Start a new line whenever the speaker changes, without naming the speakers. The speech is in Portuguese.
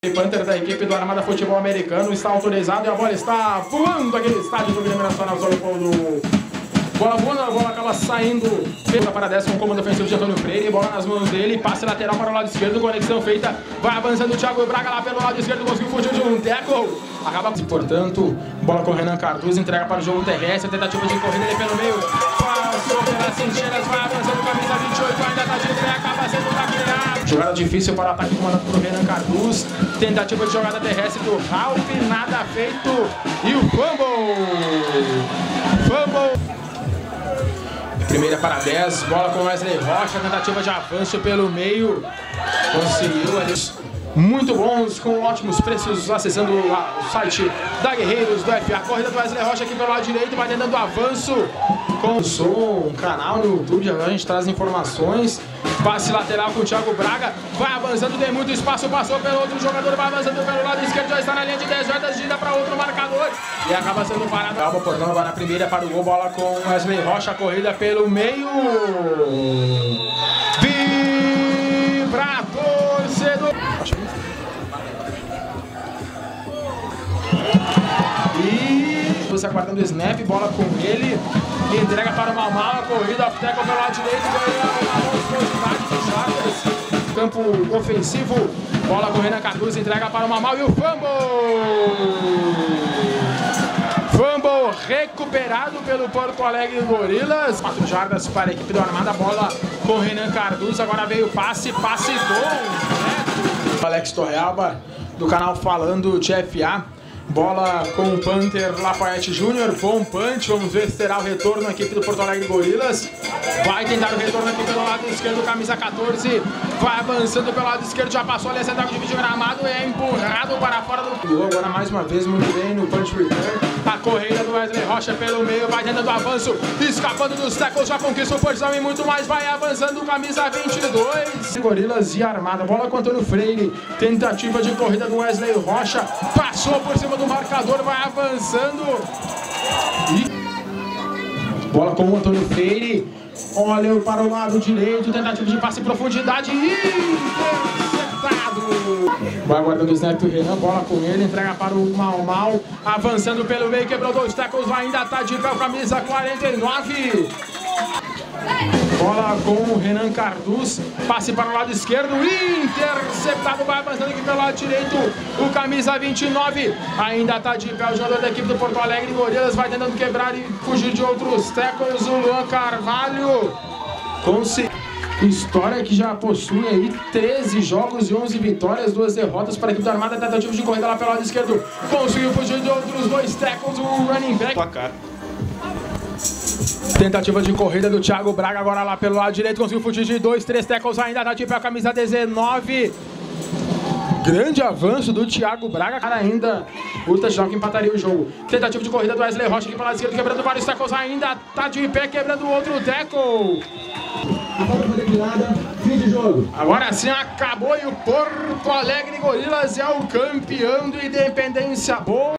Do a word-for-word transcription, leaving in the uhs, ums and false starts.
O Panther da equipe do Armada Futebol Americano está autorizado e a bola está voando aqui no estádio do Grêmio Nacional São Paulo. Bola voando, a bola acaba saindo para dez com o comando ofensivo de Antônio Freire. Bola nas mãos dele, passe lateral para o lado esquerdo, conexão feita. Vai avançando o Thiago Braga lá pelo lado esquerdo, conseguiu fugir de um tackle. Acaba, portanto, bola com o Renan Cardoso, entrega para o jogo terrestre, tentativa de corrida ali pelo meio. Passou pelas trincheiras, vai avançando, camisa vinte e oito, ainda está de pé, acaba sendo tacleado. Jogada difícil para o ataque comandado por Renan Cardoso. Tentativa de jogada terrestre do Ralph, nada feito. E o fumble. Fumble. Primeira para dez, bola com Wesley Rocha, tentativa de avanço pelo meio. Conseguiu ali. Muito bons, com ótimos preços, acessando o site da Guerreiros do F A. Corrida do Wesley Rocha aqui pelo lado direito, vai tentando avanço. Com um canal no YouTube, a gente traz informações. Passe lateral com o Thiago Braga, vai avançando, tem muito espaço, passou pelo outro jogador, vai avançando pelo lado esquerdo, já está na linha de dez jardas, gira para outro marcador e acaba sendo parado. Alba Portão agora na primeira para o gol, bola com Wesley Rocha, corrida pelo meio. Vibra torcedor. E você aguardando o snap, bola com ele, entrega para o Mamal, a corrida, teca pelo lado direito, ganha campo ofensivo, bola com o Renan Cardoso, entrega para o Mamal e o fumble! Fumble recuperado pelo Porto Alegre Gorilas. Quatro jardas para a equipe do Armada, bola com o Renan Cardoso, agora veio passe, passe gol, né? Alex Torrealba, do canal Falando de F A. Bola com o Panther Lafayette Júnior, bom punch, vamos ver se terá o retorno na equipe do Porto Alegre Gorilas. Vai tentar o retorno aqui pelo lado esquerdo, camisa quatorze, vai avançando pelo lado esquerdo, já passou ali a central de vídeo gramado, é empurrado para fora do... Agora mais uma vez, muito bem no punch return, a corrida do Wesley Rocha pelo meio, vai tentando o avanço, escapando dos tackles, já conquista o posição e muito mais, vai avançando, camisa vinte e dois. Gorilas e Armada, bola com Antônio Freire, tentativa de corrida do Wesley Rocha, passou por cima do marcador, vai avançando e... bola com o Antônio Freire, olha para o lado direito, tentativa de passe em profundidade, interceptado. Vai aguardando o snap do Renan, bola com ele, entrega para o Mal Mal, avançando pelo meio, quebrou dois tackles, vai ainda tá de pé, camisa quarenta e nove. Bola com o Renan Cardoso, passe para o lado esquerdo, interceptado, vai avançando aqui pelo lado direito, o camisa vinte e nove, ainda está de pé o jogador da equipe do Porto Alegre Gorilas, vai tentando quebrar e fugir de outros tackles, o Luan Carvalho, conseguiu. História que já possui aí treze jogos e onze vitórias, duas derrotas para a equipe da Armada, tentativa de corrida lá pelo lado esquerdo, conseguiu fugir de outros dois tackles, o running back. Placar. Tentativa de corrida do Thiago Braga, agora lá pelo lado direito, conseguiu fugir de dois, três tackles, ainda tá de pé a camisa dezenove. Grande avanço do Thiago Braga, cara, ainda o touchdown que empataria o jogo. Tentativa de corrida do Wesley Rocha aqui pelo lado esquerdo, quebrando vários tackles, ainda tá de pé, quebrando outro tackle. Agora sim acabou e o Porto Alegre Gorilas é o campeão do Independência Boa.